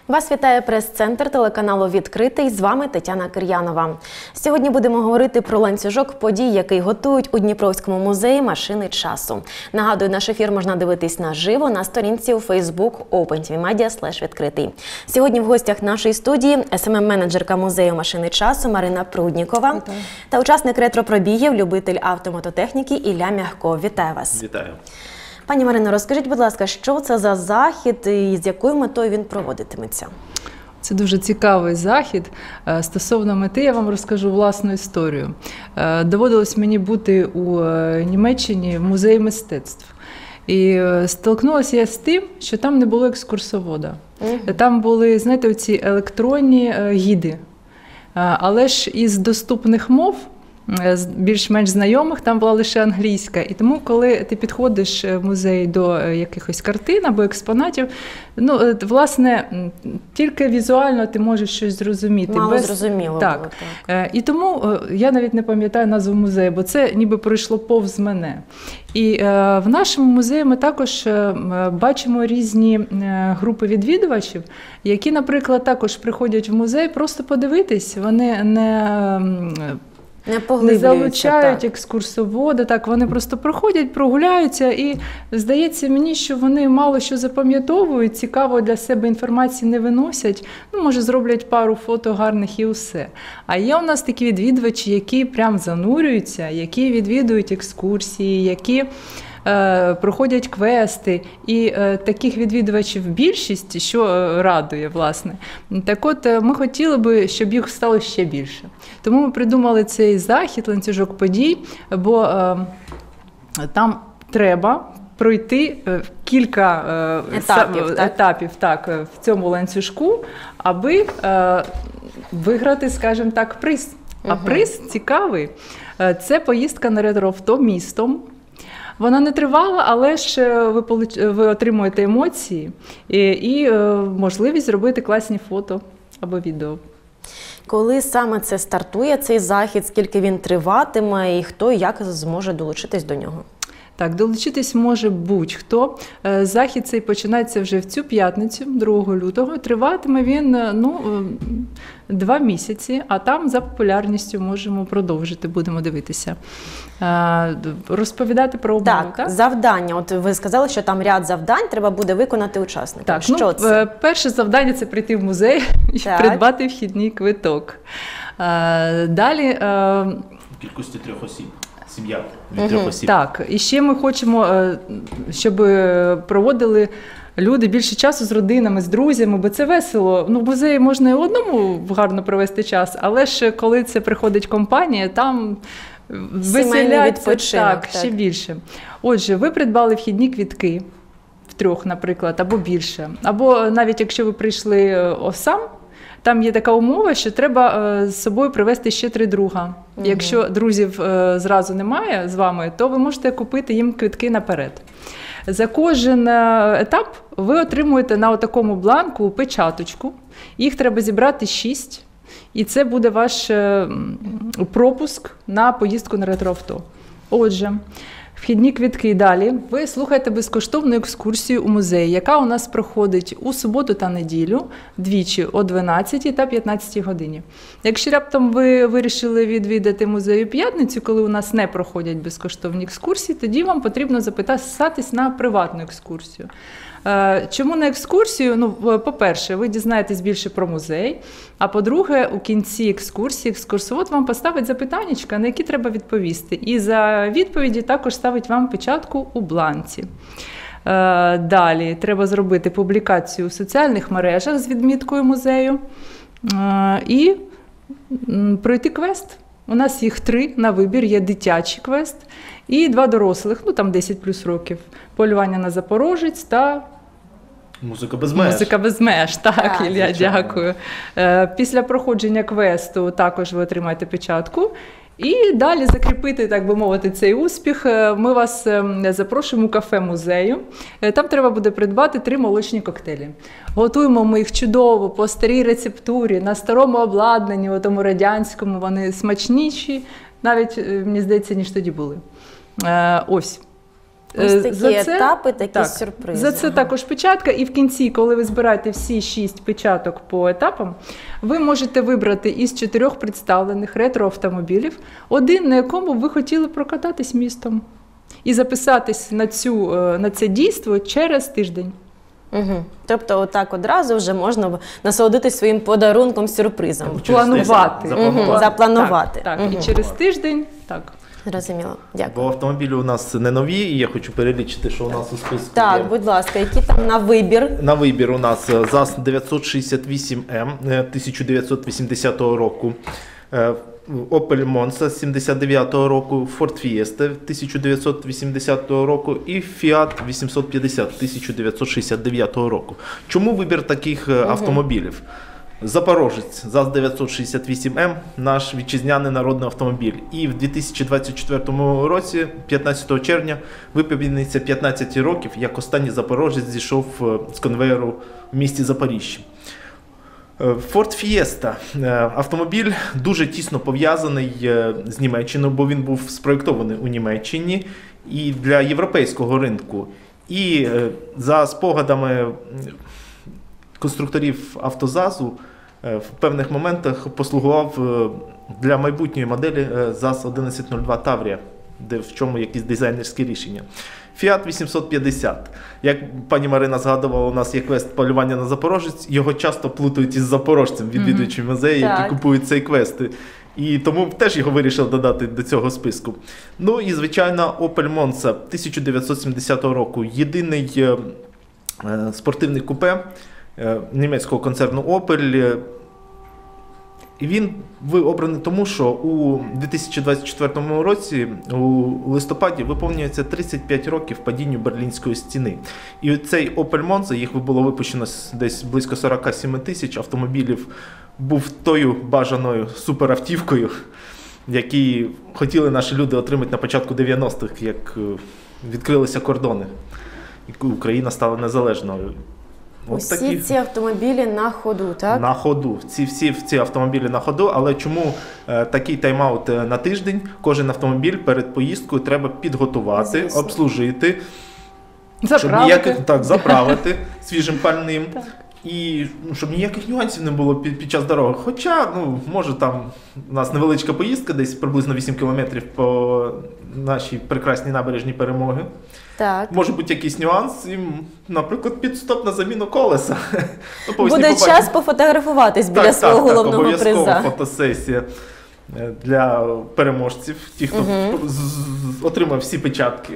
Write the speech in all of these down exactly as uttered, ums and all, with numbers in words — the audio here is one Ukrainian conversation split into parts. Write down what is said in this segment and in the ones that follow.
Вас вітає прес-центр телеканалу «Відкритий». З вами Тетяна Кир'янова. Сьогодні будемо говорити про ланцюжок подій, який готують у Дніпровському музеї машини часу. Нагадую, наш ефір можна дивитись наживо на сторінці у Facebook OpenTVMedia слеш відкритий. Сьогодні в гостях нашої студії ес ем ем-менеджерка музею машини часу Марина Пруднікова. Вітаю. Та учасник ретропробігів, любитель автомототехніки Ілля Мягко. Вітаю вас. Вітаю. Пані Марино, розкажіть, будь ласка, що це за захід і з якою метою він проводитиметься? Це дуже цікавий захід. Стосовно мети я вам розкажу власну історію. Доводилось мені бути у Німеччині в музеї мистецтв. І столкнулася я з тим, що там не було екскурсовода. Угу. Там були, знаєте, оці електронні гіди. Але ж із доступних мов, більш-менш знайомих, там була лише англійська. І тому, коли ти підходиш в музей до якихось картин або експонатів, ну, власне, тільки візуально ти можеш щось зрозуміти. Мало Без... зрозуміло так. було, так. І тому я навіть не пам'ятаю назву музею, бо це ніби пройшло повз мене. І в нашому музеї ми також бачимо різні групи відвідувачів, які, наприклад, також приходять в музей просто подивитись. Вони не... Не, не залучають так. екскурсовода, так, вони просто проходять, прогуляються, і здається мені, що вони мало що запам'ятовують, цікаво для себе інформації не виносять, ну, може зроблять пару фото гарних і усе. А є у нас такі відвідувачі, які прям занурюються, які відвідують екскурсії, які е, проходять квести, і е, таких відвідувачів більшість, що е, радує, власне. Так от, е, ми хотіли би, щоб їх стало ще більше. Тому ми придумали цей захід, ланцюжок подій, бо е, там треба пройти е, кілька е, етапів, са, так? етапів так, в цьому ланцюжку, аби е, виграти, скажімо так, приз. А угу. приз цікавий. Це поїздка на ретроавто містом. Вона не тривала, але ж ви, ви отримуєте емоції і, і можливість зробити класні фото або відео. Коли саме це стартує, цей захід, скільки він триватиме і хто і як зможе долучитись до нього? Так, долучитись може будь-хто. Захід цей починається вже в цю п'ятницю, другого лютого. Триватиме він, ну, два місяці, а там за популярністю можемо продовжити, будемо дивитися. Розповідати про умови, так? Так, завдання. От ви сказали, що там ряд завдань треба буде виконати учасникам. Так, що ну, це? Перше завдання – це прийти в музей і так. придбати вхідний квиток. Далі... В кількості трьох осіб. Сім'я від угу. трьох осіб. Так, і ще ми хочемо, щоб проводили люди більше часу з родинами, з друзями, бо це весело. Ну, в музеї можна і одному гарно провести час, але ж коли це приходить компанія, там веселяться так, так. ще більше. Отже, ви придбали вхідні квитки втрьох, наприклад, або більше. Або навіть якщо ви прийшли сам, там є така умова, що треба з собою привезти ще три друга. Угу. Якщо друзів зразу немає з вами, то ви можете купити їм квитки наперед. За кожен етап ви отримуєте на такому бланку печаточку. Їх треба зібрати шість, і це буде ваш пропуск на поїздку на ретроавто. Отже, вхідні квитки далі. Ви слухаєте безкоштовну екскурсію у музеї, яка у нас проходить у суботу та неділю, двічі о дванадцятій та п'ятнадцятій годині. Якщо раптом ви вирішили відвідати музей у п'ятницю, коли у нас не проходять безкоштовні екскурсії, тоді вам потрібно записатись на приватну екскурсію. Чому на екскурсію? Ну, по-перше, ви дізнаєтесь більше про музей, а по-друге, у кінці екскурсії екскурсовод вам поставить запитаннячка, на які треба відповісти. І за відповіді також ставить вам печатку у бланці. Далі треба зробити публікацію у соціальних мережах з відміткою музею і пройти квест. У нас їх три на вибір, є дитячий квест і два дорослих, ну там десять плюс років. Полювання на Запорожець та... Музика без меж. Музика без меж, так, так Ілля, звичайно. Дякую. Після проходження квесту також ви отримаєте печатку. І далі закріпити, так би мовити, цей успіх, ми вас запрошуємо у кафе музею. Там треба буде придбати три молочні коктейлі. Готуємо ми їх чудово, по старій рецептурі, на старому обладнанні, у тому радянському, вони смачніші, навіть, мені здається, ніж тоді були. Ось. Ось Е, такі за це- етапи, такі так, сюрпризи. За це Ага. також печатка. І в кінці, коли ви збираєте всі шість печаток по етапам, ви можете вибрати із чотирьох представлених ретроавтомобілів один, на якому ви хотіли прокататись містом. І записатись на, цю, е, на це дійство через тиждень. Угу. Тобто отак одразу вже можна насолодитись своїм подарунком, сюрпризом. Через Планувати. тиждень Мгм, запланувати. запланувати. Так, так. Мгм. І через тиждень, так. Зрозуміло. Дякую. Бо автомобілі у нас не нові, і я хочу перелічити, що у нас у списку Так, є. будь ласка, які там на вибір? На вибір у нас е, ЗАЗ дев'ятсот шістдесят вісім М е, тисяча дев'ятсот вісімдесятого року, е, Opel Monza сімдесят дев'ятого року, Ford Fiesta тисяча дев'ятсот вісімдесятого року і Fiat вісімсот п'ятдесят тисяча дев'ятсот шістдесят дев'ятого року. Чому вибір таких е, автомобілів? Запорожець ЗАЗ дев'ятсот шістдесят вісім М, наш вітчизняний народний автомобіль. І в дві тисячі двадцять четвертому році, п'ятнадцятого червня, виповниться п'ятнадцять років, як останній запорожець зійшов е, з конвеєру в місті Запоріжжя. Е, Ford Fiesta е, автомобіль дуже тісно пов'язаний е, з Німеччиною, бо він був спроєктований у Німеччині і для європейського ринку. І е, за спогадами м, конструкторів автозазу е, в певних моментах послугував е, для майбутньої моделі е, ЗАЗ одинадцять нуль два Таврія, де в чому якісь дизайнерські рішення. Fiat вісімсот п'ятдесят. Як пані Марина згадувала, у нас є квест полювання на Запорожець, його часто плутають із запорожцем, відвідуючи музеї, Так. які купують цей квест. І тому теж його вирішив додати до цього списку. Ну і, звичайно, Opel Monza тисяча дев'ятсот сімдесятого року. Єдиний е, е, спортивний купе е, німецького концерну Opel. Е, І він обраний тому, що у дві тисячі двадцять четвертому році, у листопаді, виповнюється тридцять п'ять років падінню Берлінської стіни. І цей Opel Monza, їх було випущено десь близько сорок сім тисяч автомобілів, був тою бажаною суперавтівкою, які хотіли наші люди отримати на початку дев'яностих, як е, відкрилися кордони, і Україна стала незалежною. От Усі такі- ці автомобілі на ходу, так? На ходу. Ці всі ці автомобілі на ходу, але чому е, такий тайм-аут е, на тиждень? Кожен автомобіль перед поїздкою треба підготувати, Звісно. обслужити, щоб Заправити. ніяких так заправити свіжим пальним. Так. І ну, щоб ніяких нюансів не було під, під час дороги. Хоча, ну, може там у нас невеличка поїздка, десь приблизно вісім кілометрів по нашій прекрасній набережній Перемоги. Так. Може бути якийсь нюанс, і, наприклад, підстоп на заміну колеса. Ну, по весні Буде побачимо. час пофотографуватись біля Так, свого так, так, головного обов'язково приза. фотосесія е, для переможців, ті, хто Мгм. з- з- отримав всі печатки.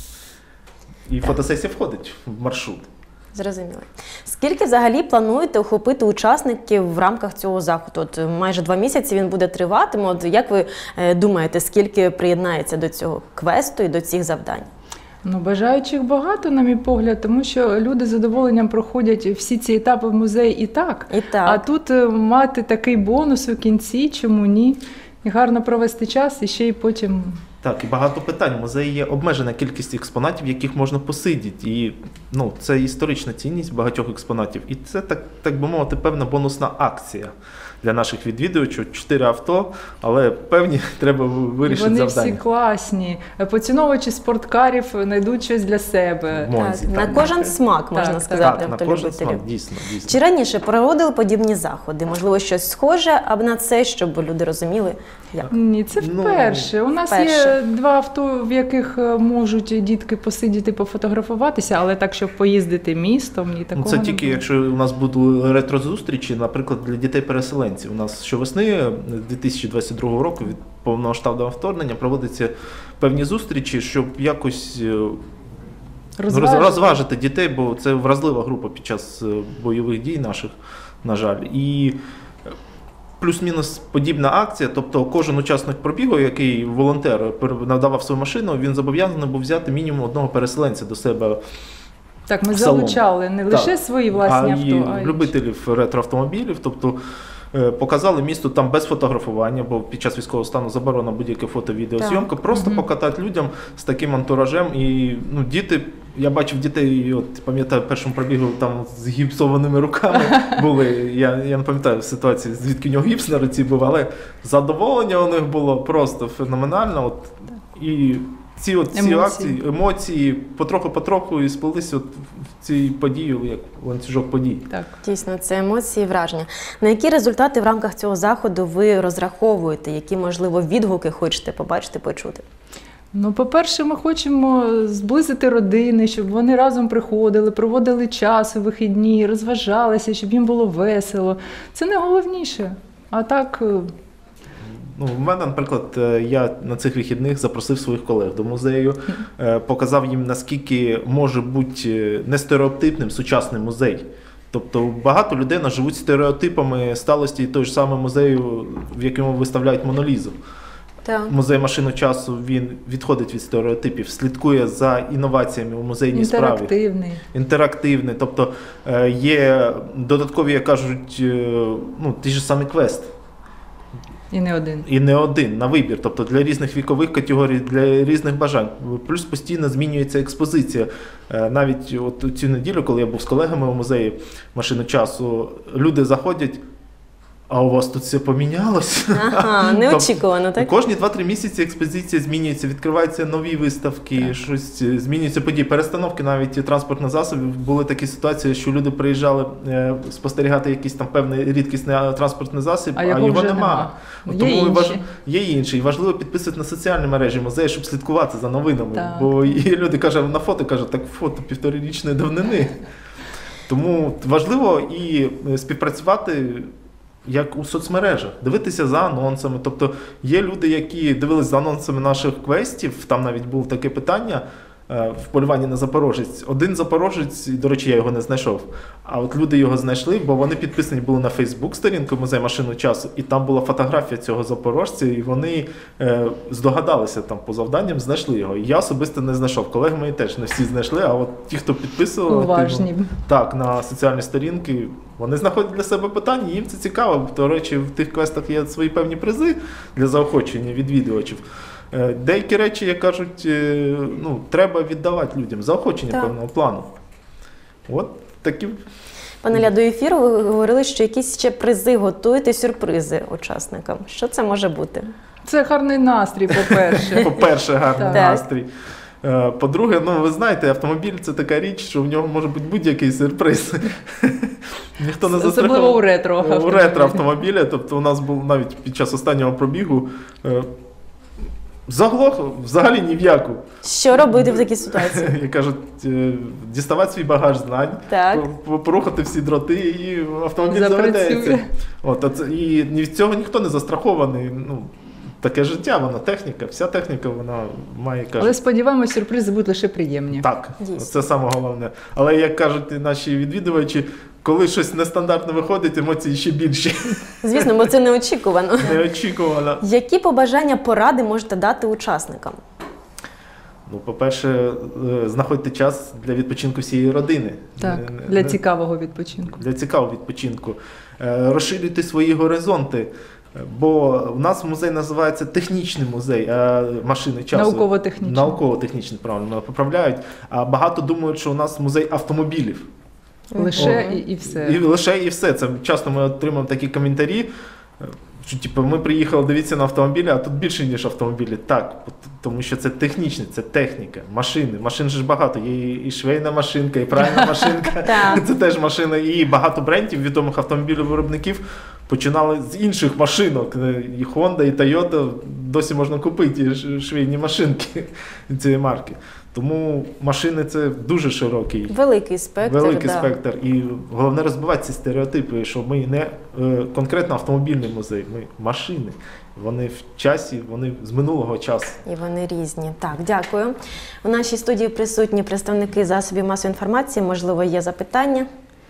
І фотосесія входить в маршрут. Зрозуміло. Скільки взагалі плануєте охопити учасників в рамках цього заходу? От е, майже два місяці він буде тривати. От як ви е, думаєте, скільки приєднається до цього квесту і до цих завдань? Ну, бажаючих багато, на мій погляд, тому що люди з задоволенням проходять всі ці етапи в музеї і так. І так. А тут е, мати такий бонус у кінці, чому ні? І гарно провести час, і ще й потім. Так, і багато питань. У музеї є обмежена кількість експонатів, яких можна посидіти. І ну, це історична цінність багатьох експонатів. І це, так, так би мовити, певна бонусна акція для наших відвідувачів. Чотири авто, але певні треба вирішити Вони завдання. всі класні. Поціновувачі спорткарів знайдуть щось для себе. В Монзі, Так, так. на кожен смак, Так, можна так. сказати, Так, на кожен автолюбителів. смак, дійсно, дійсно. Чи раніше проводили подібні заходи? Можливо, щось схоже або на це, щоб люди розуміли, як? Ні, це Ну, вперше. У нас вперше. є два авто, в яких е, можуть дітки посидіти, пофотографуватися, але так, щоб поїздити містом, ні Ну, такого це не тільки було. якщо у нас будуть ретро-зустрічі, наприклад, для дітей-переселенців. У нас щовесни дві тисячі двадцять другого року від повномасштабного вторгнення проводяться певні зустрічі, щоб якось е, роз- Розважити. розважити дітей, бо це вразлива група під час е, бойових дій наших, на жаль. І е, плюс-мінус подібна акція, тобто кожен учасник пробігу, який волонтер пер- надавав свою машину, він зобов'язаний був взяти мінімум одного переселенця до себе. Так, ми в салон. залучали не Так. лише свої власні а авто, і а й любителів ретроавтомобілів. Тобто е, показали місто там без фотографування, бо під час військового стану заборона будь-яка фото-відеозйомка. Просто Мгм. покатати людям з таким антуражем. І ну, діти, я бачив дітей, от пам'ятаю, в першому пробігу там з гіпсованими руками були. Я, я не пам'ятаю ситуації, звідки у нього гіпс на руці був, але задоволення у них було просто феноменально. От, і ці, от, ці Емоції. акції, емоції потроху-потроху і сплелися от в цій події, як ланцюжок подій. Так. Дійсно, це емоції, враження. На які результати в рамках цього заходу ви розраховуєте? Які, можливо, відгуки хочете побачити, почути? Ну, по-перше, ми хочемо зблизити родини, щоб вони разом приходили, проводили час у вихідні, розважалися, щоб їм було весело. Це найголовніше. А так, е, Ну, в мене, наприклад, е, я на цих вихідних запросив своїх колег до музею, е, показав їм, наскільки може бути нестереотипним сучасний музей. Тобто багато людей живуть стереотипами сталості того ж самого музею, в якому виставляють Монолізу. Так. Музей машину часу, він відходить від стереотипів, слідкує за інноваціями у музейній справі. інтерактивний. Інтерактивний. Тобто е, є додаткові, як кажуть, е, ну, ті ж самі квест. І не один. І не один на вибір, тобто для різних вікових категорій, для різних бажань. Плюс постійно змінюється експозиція. Е, Навіть от цю неділю, коли я був з колегами у музеї машини часу, люди заходять, а у вас тут все помінялося? Ага, неочікувано, так? Кожні два-три місяці експозиція змінюється, відкриваються нові виставки, Так. щось е, змінюються події, перестановки навіть транспортних засобів. Були такі ситуації, що люди приїжджали е, спостерігати якийсь там певний рідкісний е, транспортний засіб, А а, його його вже нема. нема. Ну, Є Тому інші. важ... є інший. Важливо підписувати на соціальні мережі музею, щоб слідкувати за новинами. Так. Бо і люди кажуть на фото, кажуть, так фото півторарічної давнини. Тому важливо і е, співпрацювати як у соцмережах, дивитися за анонсами. Тобто є люди, які дивились за анонсами наших квестів, там навіть було таке питання е, в полюванні на Запорожець. Один Запорожець, і, до речі, я його не знайшов, а от люди його знайшли, бо вони підписані були на Фейсбук-сторінку «Музей машину часу», і там була фотографія цього запорожця, і вони е, здогадалися там по завданням, знайшли його. І я особисто не знайшов. Колеги мої теж не всі знайшли, а от ті, хто підписував Уважні. активно, так, на соціальні сторінки, вони знаходять для себе питання, їм це цікаво. До речі, в тих квестах є свої певні призи для заохочення відвідувачів. Е, Деякі речі, як кажуть, е, ну, треба віддавати людям, заохочення Так. певного плану. От такі. Пане Ілля, до ефіру ви говорили, що якісь ще призи готуєте, сюрпризи учасникам. Що це може бути? Це гарний настрій, по-перше. По-перше, гарний Так. настрій. Е, По-друге, ну ви знаєте, автомобіль це така річ, що в нього може бути будь-який сюрприз. Ніхто не Особливо застрахований. у ретро У автомобілі. ретро автомобіля, тобто у нас був навіть під час останнього пробігу е, заглох взагалі ні в яку. Що робити в такій ситуації? Як кажуть, е, діставати свій багаж знань, Так. по- порухати всі дроти і автомобіль Запрацює. заведеться. От, а це- і від цього ніхто не застрахований. Ну, таке життя, вона техніка, вся техніка вона має, кажуть, Але сподіваємось, сюрпризи будуть лише приємні. так, Дійсно. це саме головне. Але як кажуть наші відвідувачі, коли щось нестандартне виходить, емоції ще більші. Звісно, бо це неочікувано. Неочікувано. Які побажання, поради можете дати учасникам? Ну, по-перше, е, знаходьте час для відпочинку всієї родини. Так, Не- не- для не- цікавого відпочинку. Для цікавого відпочинку. Е, Розширюйте свої горизонти. Е, Бо в нас музей називається технічний музей, а машини часу. Науково-технічний. Науково-технічний, правильно мене поправляють. А багато думають, що у нас музей автомобілів. Лише Мгм. і, і все. І лише і все. Це часто ми отримуємо такі коментарі. Що, типу, ми приїхали, дивіться на автомобілі, а тут більше, ніж автомобілі. Так, от, тому що це технічне, це техніка, машини. Машин же ж багато. Є і швейна машинка, і пральна машинка. Так. Це теж машина. І багато брендів відомих автомобілів-виробників починали з інших машинок. І Honda, і Toyota досі можна купити ш- швейні машинки цієї марки. Тому машини це дуже широкий. Великий спектр. Великий да. спектр. І головне розбивати ці стереотипи, що ми не е, конкретно автомобільний музей, ми машини. Вони в часі, вони з минулого часу. І вони різні. Так, дякую. У нашій студії присутні представники засобів масової інформації. Можливо, є запитання?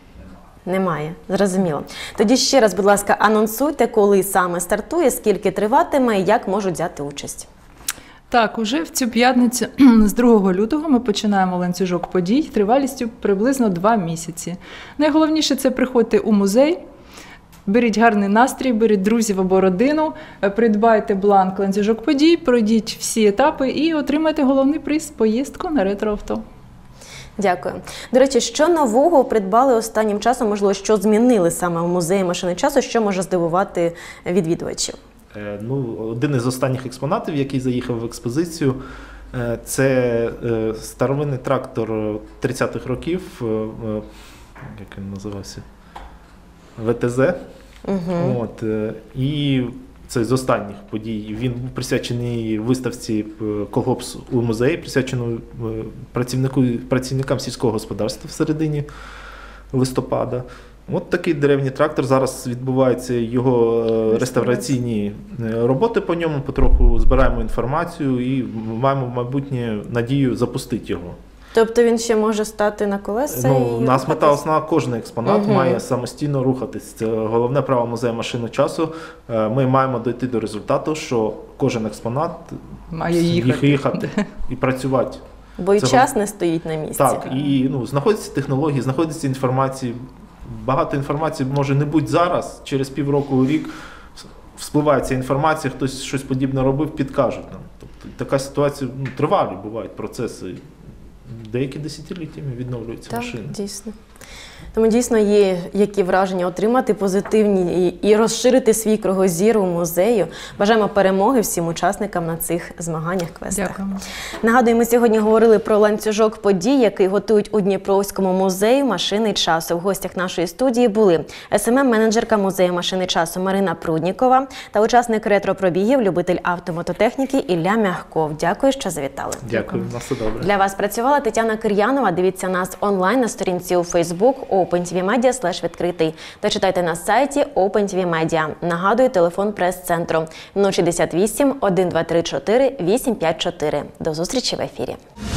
Немає. Зрозуміло. Тоді ще раз, будь ласка, анонсуйте, коли саме стартує, скільки триватиме і як можуть взяти участь. Так, уже в цю п'ятницю з другого лютого ми починаємо ланцюжок подій тривалістю приблизно два місяці. Найголовніше – це приходьте у музей, беріть гарний настрій, беріть друзів або родину, е, придбайте бланк ланцюжок подій, пройдіть всі етапи і отримайте головний приз – поїздку на ретроавто. Дякую. До речі, що нового придбали останнім часом, можливо, що змінили саме в музеї машини часу, що може здивувати відвідувачів? Е, Ну, один із останніх експонатів, який заїхав в експозицію, Е, Це е, старовинний трактор тридцятих років, е, е, як він називався? ве те зе. Угу. От, е, і це з останніх подій. Він був присвячений виставці е, «Колгосп у музеї», присвячений е, працівнику, працівникам сільського господарства в середині листопада. От такий древній трактор. Зараз відбуваються його е, реставраційні е, роботи по ньому. Потроху збираємо інформацію і маємо в майбутнє надію запустити його. Тобто він ще може стати на колеса? Ну, і у нас рухатись? мета основна, кожен експонат Мгм. має самостійно рухатись. Це головне право музею машини часу. Е, Ми маємо дійти до результату, що кожен експонат Має їхати. їхати і працювати. Бо і Це час не стоїть на місці. Так, і ну, знаходяться технології, знаходиться інформація. Багато інформації може не бути зараз, через півроку, рік вспливає ця інформація, хтось щось подібне робив, підкажуть нам. Тобто така ситуація, ну, тривалі бувають процеси. Деякі десятиліттями відновлюються Так, машини. дійсно. Тому дійсно є які враження отримати позитивні і, і розширити свій кругозір у музею. Бажаємо перемоги всім учасникам на цих змаганнях, квестах. Дякуємо. Нагадую, ми сьогодні говорили про ланцюжок подій, який готують у Дніпровському музеї машини часу. В гостях нашої студії були ес ем ем-менеджерка музею машини часу Марина Пруднікова та учасник ретро-пробігів, любитель автомототехніки Ілля Мягков. Дякую, що завітали. Дякую, на все добре. Для вас працювала Тетяна Кир'янова. Дивіться нас онлайн на сторінці у Facebook OpenTVMedia слеш відкритий та читайте на сайті OpenTVMedia. Нагадую, телефон прес-центру нуль шістдесят вісім, один два три чотири, вісім п'ять чотири. До зустрічі в ефірі.